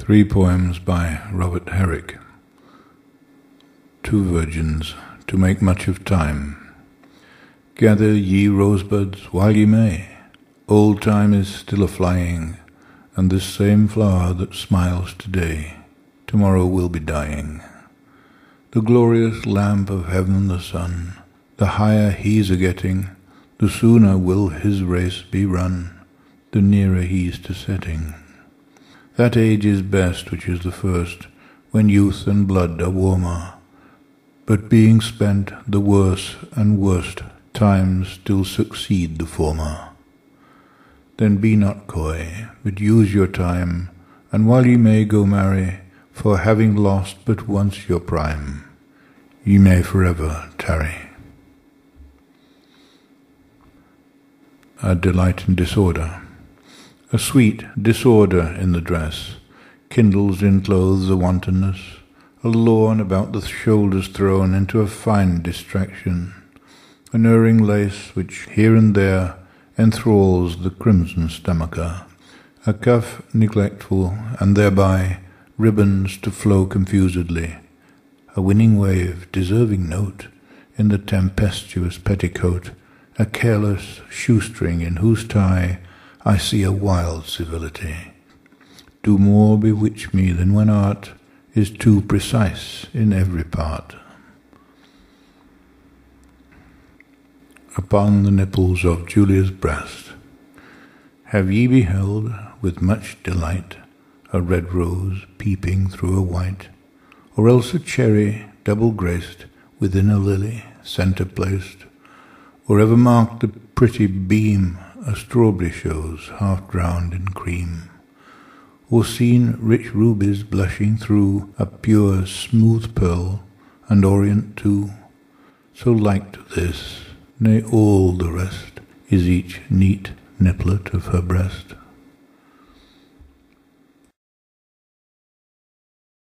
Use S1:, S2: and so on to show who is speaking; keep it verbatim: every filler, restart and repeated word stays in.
S1: Three poems by Robert Herrick. Two virgins, to make much of time. Gather ye rosebuds while ye may. Old time is still a-flying, and this same flower that smiles today, tomorrow will be dying. The glorious lamp of heaven, the sun, the higher he's a-getting, the sooner will his race be run, the nearer he's to setting. That age is best which is the first, when youth and blood are warmer, but being spent, the worse and worst times still succeed the former. Then be not coy, but use your time, and while ye may go marry, for having lost but once your prime, ye may forever tarry. A delight in disorder. A sweet disorder in the dress kindles in clothes a wantonness, a lawn about the shoulders thrown into a fine distraction, an erring lace which here and there enthralls the crimson stomacher, a cuff neglectful, and thereby ribbons to flow confusedly, a winning wave, deserving note, in the tempestuous petticoat, a careless shoestring in whose tie I see a wild civility. Do more bewitch me than when art is too precise in every part. Upon the nipples of Julia's breast, have ye beheld with much delight a red rose peeping through a white, or else a cherry double graced within a lily centre placed, or ever marked the pretty beam a strawberry shows half drowned in cream, or seen rich rubies blushing through a pure smooth pearl, and orient too, so like to this, nay all the rest, is each neat nipplet of her breast.